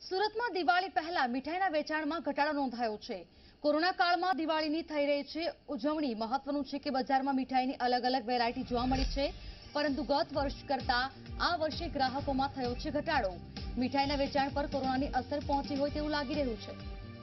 સુરતમાં દિવાળી પહેલા મીઠાઈના વેચાણમાં ઘટાડો નોંધાયો છે। કોરોના કાળમાં દિવાળીની થઈ રહી છે ઉજવણી। મહત્વનું છે કે બજારમાં મીઠાઈની અલગ અલગ વેરાયટી જોવા મળી છે, પરંતુ ગત વર્ષ કરતા આ વર્ષે ગ્રાહકોમાં થયો છે ઘટાડો। મીઠાઈના વેચાણ પર કોરોનાની અસર પહોંચી હોય તેવું લાગી રહ્યું છે।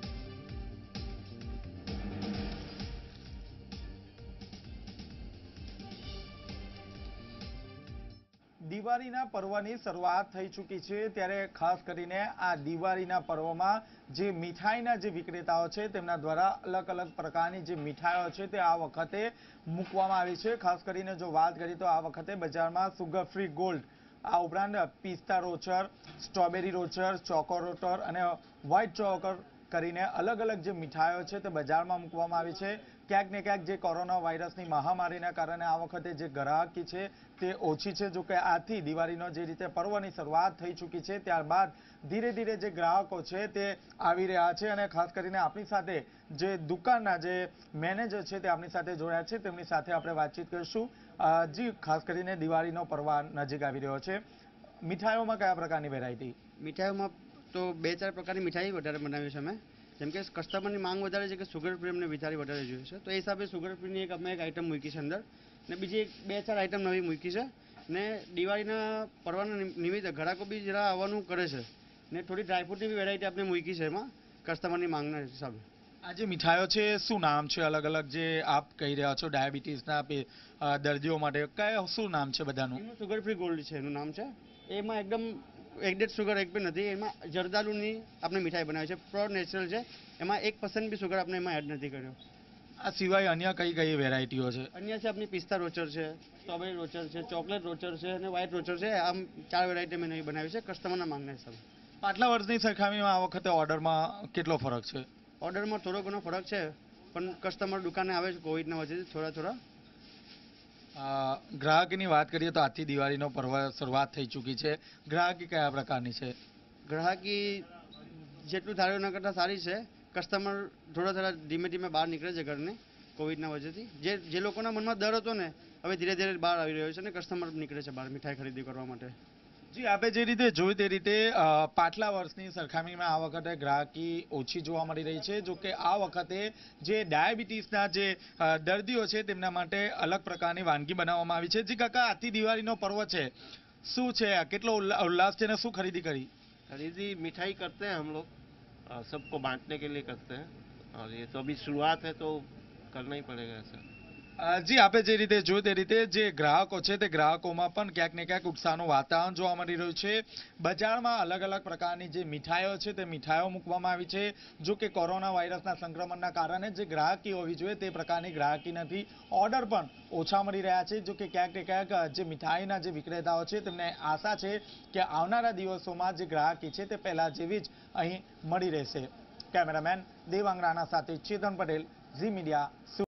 દિવાળીના પર્વની શરૂઆત થઈ ચૂકી છે, ત્યારે ખાસ કરીને આ દિવાળીના પર્વમાં જે મીઠાઈના જે વિક્રેતાઓ છે તેમના દ્વારા અલગ અલગ પ્રકારની જે મીઠાઈઓ છે તે આ વખતે મૂકવામાં આવી છે। ખાસ કરીને જો વાત કરીએ તો આ વખતે બજારમાં સુગર ફ્રી ગોલ્ડ, આ ઉપરાંત પિસ્તા રોચર, સ્ટ્રોબેરી રોચર, ચોકો રોચર અને વ્હાઇટ ચોકર કરીને અલગ અલગ જે મીઠાઈઓ છે તે બજારમાં મૂકવામાં આવી છે। ક્યાંક ને ક્યાંક જે કોરોના વાયરસની મહામારીના કારણે આ વખતે જે ગ્રાહકી છે તે ઓછી છે। જો કે આથી દિવાળીનો જે રીતે પર્વની શરૂઆત થઈ ચૂકી છે, ત્યારબાદ ધીરે ધીરે જે ગ્રાહકો છે તે આવી રહ્યા છે અને ખાસ કરીને આપણી સાથે જે દુકાનના જે મેનેજર છે તે આપણી સાથે જોડાયા છે, તેમની સાથે આપણે વાતચીત કરીશું। જી, ખાસ કરીને દિવાળીનો પર્વ નજીક આવી રહ્યો છે, મીઠાઈઓમાં કયા પ્રકારની વેરાયટી? મીઠાઈઓમાં તો 2-4 પ્રકારની મીઠાઈ વધારે બનાવી છે અમે, જેમ કે કસ્ટમરની માંગ વધારે છે કે સુગર ફ્રી અમને મીઠાઈ વધારે જોઈએ છે, તો એ હિસાબે સુગર ફ્રીની અમે એક આઈટમ મૂકી છે અંદર, ને બીજી 2-4 આઈટમ નવી મૂકી છે। ને દિવાળીના પર્વના નિમિત્તે ગ્રાહકો બી જરા આવવાનું કરે છે, ને થોડી ડ્રાયફ્રૂટની બી વેરાયટી આપણે મૂકી છે એમાં કસ્ટમરની માંગના હિસાબે। આ જે મીઠાઈઓ છે શું નામ છે અલગ અલગ જે આપ કહી રહ્યા છો ડાયાબિટીસના દર્દીઓ માટે, કયા શું નામ છે બધાનું? એનું સુગર ફ્રી ગોલ્ડ છે એનું નામ છે। એમાં એકદમ એડેડ સુગર એક બી નથી, એમાં જરદાલુની આપણે મીઠાઈ બનાવી છે, પ્યોર નેચરલ છે, એમાં 1% બી સુગર આપણે એમાં એડ નથી કર્યો। આ સિવાય અન્ય કઈ કઈ વેરાયટીઓ છે? અન્ય છે આપણી પિસ્તા રોચર છે, સ્ટ્રોબેરી રોચર છે, ચોકલેટ રોચર છે અને વ્હાઇટ રોચર છે। આમ 4 વેરાયટી મેં નવી બનાવી છે કસ્ટમરના માંગના હિસાબે। પાછલા વર્ષની સરખામણીમાં આ વખતે ઓર્ડરમાં કેટલો ફરક છે? ઓર્ડરમાં થોડો ઘણો ફરક છે, પણ કસ્ટમર દુકાને આવે છે કોવિડના વચ્ચે થોડા ગ્રાહકની વાત કરીએ તો આજથી દિવાળીનો પર્વ શરૂઆત થઈ ચૂકી છે, ગ્રાહકી કયા પ્રકારની છે? ગ્રાહકી જેટલું ધાર્યું એના કરતાં સારી છે। કસ્ટમર થોડા ધીમે ધીમે બહાર નીકળે છે ઘરને કોવિડના વજહથી। જે લોકોના મનમાં ડર હતો ને, હવે ધીરે ધીરે બહાર આવી રહ્યો છે અને કસ્ટમર નીકળે છે બહાર મીઠાઈ ખરીદી કરવા માટે। જી, આપે જે રીતે જોયું તે રીતે પાછલા વર્ષની સરખામણીમાં આ વખતે ગ્રાહકી ઓછી જોવા મળી રહી છે। જો કે આ વખતે જે ડાયાબિટીસના જે દર્દીઓ છે તેમના માટે અલગ પ્રકારની વાનગી બનાવવામાં આવી છે। જી કાકા, આજથી દિવાળીનો પર્વ છે, શું છે, કેટલો ઉલ્લાસ છે અને શું ખરીદી કરી? खरीदी मिठाई करते हैं हम लोग, सबको बांटने के लिए करते हैं, और ये तो अभी शुरुआत है तो करना ही पड़ेगा ऐसा। જી, આપે જે રીતે જોયું તે રીતે જે ગ્રાહકો છે તે ગ્રાહકોમાં પણ ક્યાંક ને ક્યાંક ઉત્સાહનું વાતાવરણ જોવા મળી રહ્યું છે। બજારમાં અલગ અલગ પ્રકારની જે મીઠાઈઓ છે તે મીઠાઈઓ મૂકવામાં આવી છે। જો કે કોરોના વાયરસના સંક્રમણના કારણે જે ગ્રાહકી હોવી જોઈએ તે પ્રકારની ગ્રાહકી નથી, ઓર્ડર પણ ઓછા મળી રહ્યા છે। જો કે ક્યાંક ને ક્યાંક જે મીઠાઈના જે વિક્રેતાઓ છે તેમને આશા છે કે આવનારા દિવસોમાં જે ગ્રાહકી છે તે પહેલા જેવી જ અહીં મળી રહેશે। કેમેરામેન દેવાંગ રાણા સાથે ચેતન પટેલ, ઝી મીડિયા।